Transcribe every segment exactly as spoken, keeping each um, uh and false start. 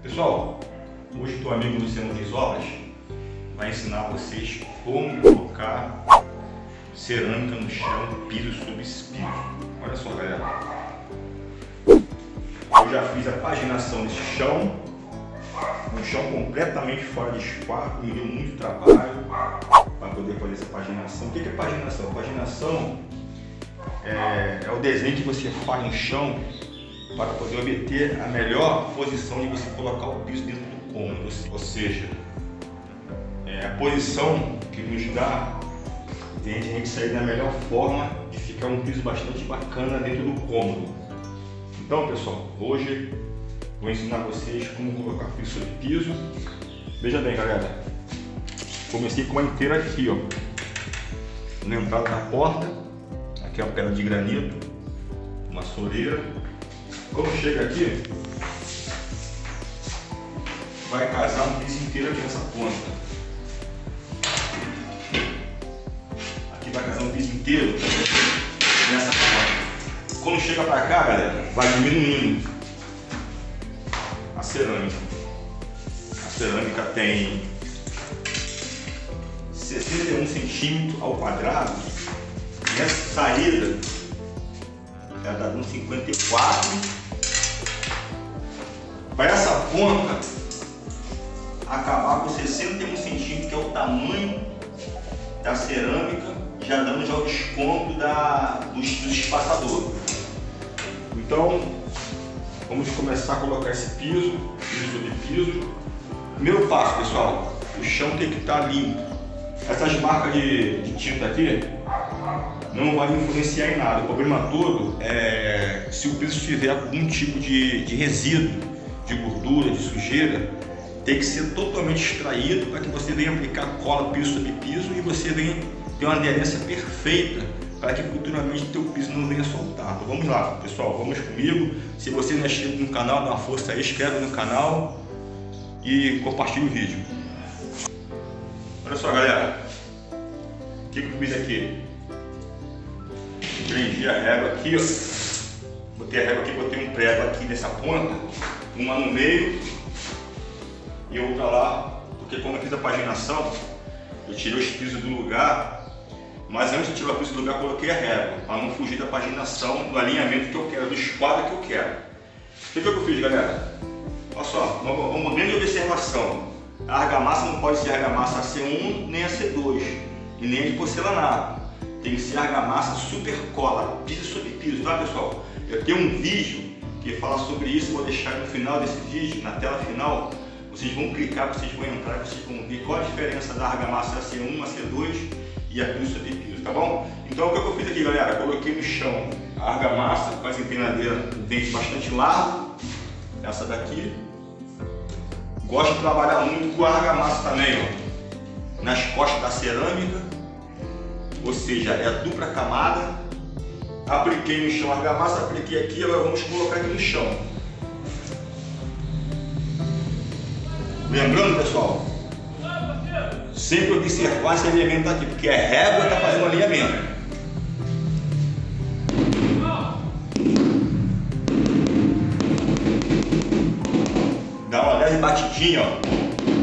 Pessoal, hoje o teu amigo Luciano Reis Obras vai ensinar vocês como colocar cerâmica no chão, piso sobre piso. Olha só, galera. Eu já fiz a paginação desse chão, um chão completamente fora de esquadro, me deu muito trabalho para poder fazer essa paginação. O que é paginação? Paginação é, é o desenho que você faz no chão para poder obter a melhor posição de você colocar o piso dentro do cômodo, ou seja, é a posição que nos dá a gente sair da melhor forma de ficar um piso bastante bacana dentro do cômodo. Então, pessoal, hoje vou ensinar vocês como colocar piso sobre piso. Veja bem, galera, comecei com uma inteira aqui, ó, na entrada da porta. Aqui é uma pedra de granito, uma soleira. Quando chega aqui, vai casar um piso inteiro aqui nessa ponta. Aqui vai casar um piso inteiro nessa ponta. Quando chega pra cá, galera, vai diminuindo a cerâmica. A cerâmica tem sessenta e um centímetros ao quadrado. Nessa saída, ela está dando cinquenta e quatro. Para essa ponta acabar com sessenta e um centímetros, que é o tamanho da cerâmica, já dando já o desconto da, dos, dos espaçadores. Então, vamos começar a colocar esse piso, piso sobre piso. Primeiro passo, pessoal, o chão tem que estar limpo. Essas marcas de, de tinta aqui não vai influenciar em nada. O problema todo é se o piso tiver algum tipo de, de resíduo, de gordura, de sujeira, tem que ser totalmente extraído para que você venha aplicar cola piso sobre piso e você venha ter uma aderência perfeita para que futuramente o teu piso não venha soltar. Então vamos lá, pessoal, vamos comigo. Se você não é inscrito no canal, dá uma força aí, inscreve no canal e compartilha o vídeo. Olha só, galera, o que, que eu fiz aqui? Prendi a régua aqui, ó. Botei a régua aqui, botei um prego aqui nessa ponta, uma no meio e outra lá, porque como eu fiz a paginação, eu tirei os pisos do lugar, mas antes de tirar o piso do lugar, coloquei a régua, para não fugir da paginação, do alinhamento que eu quero, do esquadro que eu quero. O que, que eu fiz, galera? Olha só, um modelo de observação. A argamassa não pode ser argamassa A C um nem A C dois, e nem de porcelanato. Tem que ser argamassa super cola, piso sobre piso, tá, pessoal? Eu tenho um vídeo que fala sobre isso, vou deixar no final desse vídeo, na tela final. Vocês vão clicar, vocês vão entrar, vocês vão ver qual a diferença da argamassa A C um, A C dois e a piso sobre piso, tá bom? Então o que eu fiz aqui, galera? Coloquei no chão a argamassa com as empenadeira, um dente bastante largo, essa daqui. Gosto de trabalhar muito com a argamassa também, ó, nas costas da cerâmica, ou seja, é a dupla camada. Apliquei no chão a argamassa, apliquei aqui, agora vamos colocar aqui no chão. Lembrando, pessoal, sempre observar esse alinhamento aqui, porque a régua está fazendo alinhamento. Dá uma leve batidinha, ó.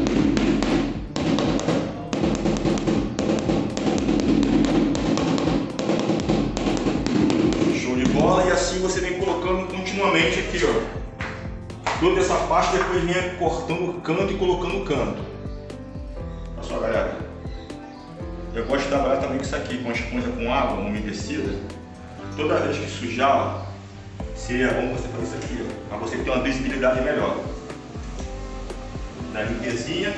E assim você vem colocando continuamente aqui, ó, toda essa parte, depois vem cortando o canto e colocando o canto. Olha só, galera, eu gosto de trabalhar também com isso aqui, com a esponja com água umedecida. Toda vez que sujar, ó, seria bom você fazer isso aqui, ó, para você ter uma visibilidade melhor. Da limpezinha.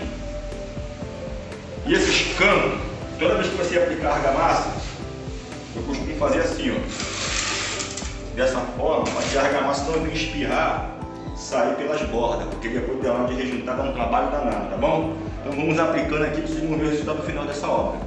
E esses canos, toda vez que você aplicar argamassa, eu costumo fazer assim, ó, dessa forma, para que a argamassa não venha espirrar, sair pelas bordas, porque depois da hora de rejuntar dá um trabalho danado, tá bom? Então vamos aplicando aqui para vocês vão ver o resultado final dessa obra.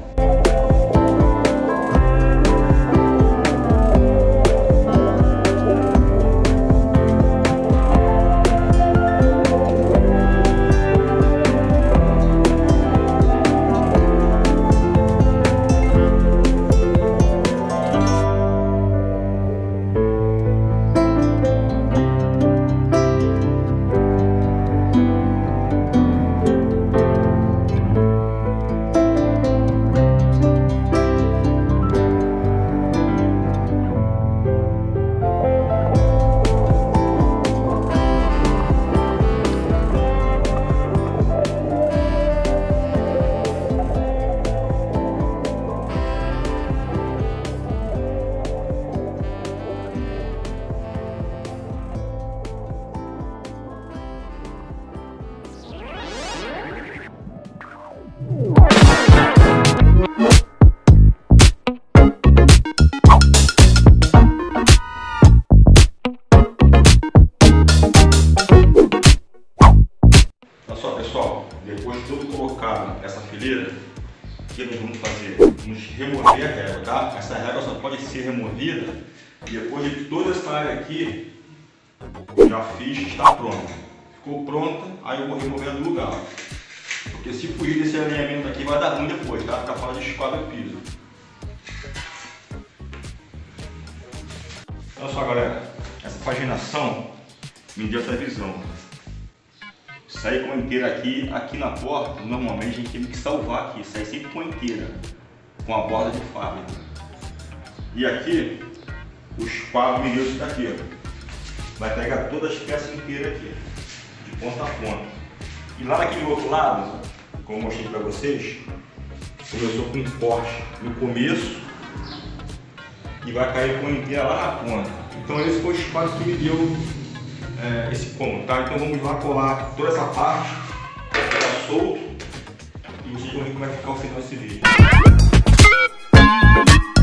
colocado essa fileira, o que nós vamos fazer? Vamos remover a régua, tá? Essa régua só pode ser removida depois de toda essa área aqui, eu já fiz, está pronta. Ficou pronta, aí eu vou remover do lugar. Porque se fugir desse alinhamento aqui vai dar ruim depois, tá? Ficar fora de esquadra o piso. Olha só, galera, essa paginação me deu essa visão. Sair com a inteira aqui, aqui na porta, normalmente a gente tem que salvar aqui, sair sempre com a inteira, com a borda de fábrica. E aqui, os quatro milímetros daqui, ó, vai pegar todas as peças inteiras aqui, de ponta a ponta. E lá naquele outro lado, como eu mostrei para vocês, começou com um corte no começo e vai cair com a inteira lá na ponta. Então esse foi o espaço que me deu é, esse ponto, tá? Então vamos lá colar toda essa parte, vai ficar solto e vocês vão ver como vai ficar o final desse vídeo.